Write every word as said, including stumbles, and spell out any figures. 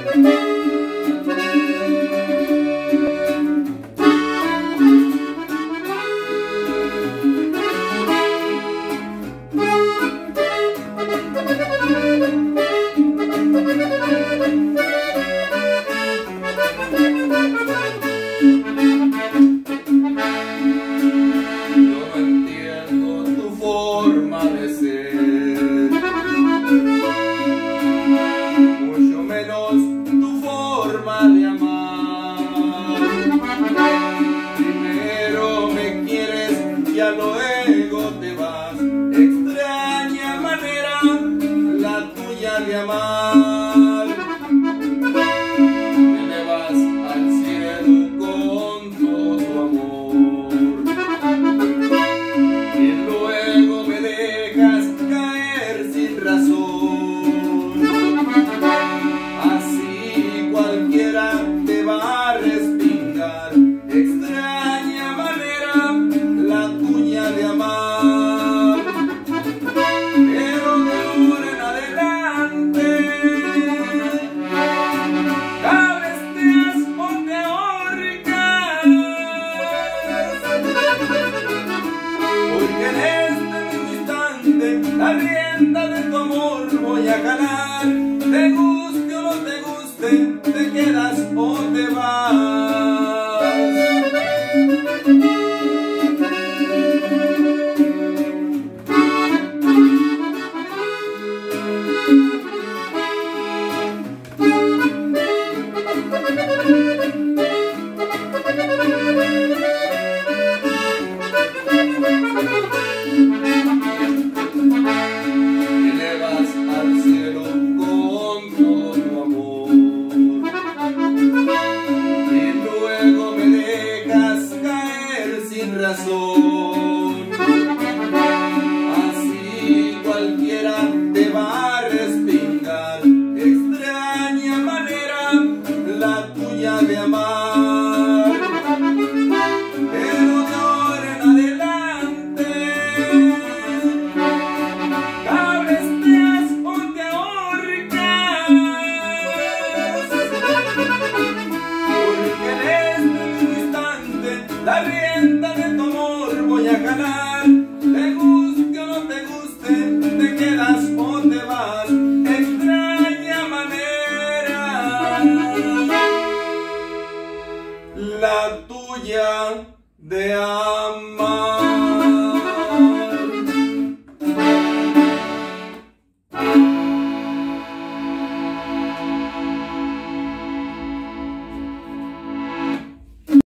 Mucho menos tu forma de amar. Primero me quieres, ya luego te vas. Extraña manera la tuya de amar. Me elevas al cielo con todo tu amor y luego me dejas caer sin razón. Así cualquiera te va a respingar. Extraña manera la tuya de amar. Pero de ahora en adelante cabesteas o te ahorcas, porque en este mismo instante la rienda de tu amor voy a jalar. Te guste o no te guste, te quedas o te vas. Elevas al cielo con todo tu amor y luego me dejas caer sin razón. Así cualquiera te va a respingar. Extraña manera la tuya de amar. Pero de ahora en adelante cabesteas o te ahorcas, porque en este mismo instante la rienda de tu amor voy a jalar. Te guste o no te guste, te quedas o te vas. Extraña manera la tuya de amar.